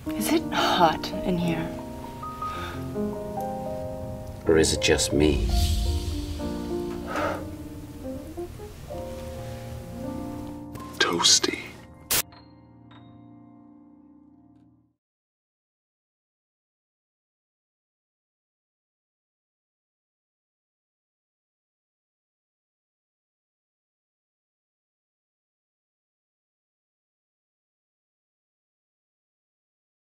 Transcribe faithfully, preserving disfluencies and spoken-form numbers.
Is it hot in here? Or is it just me? Toasty.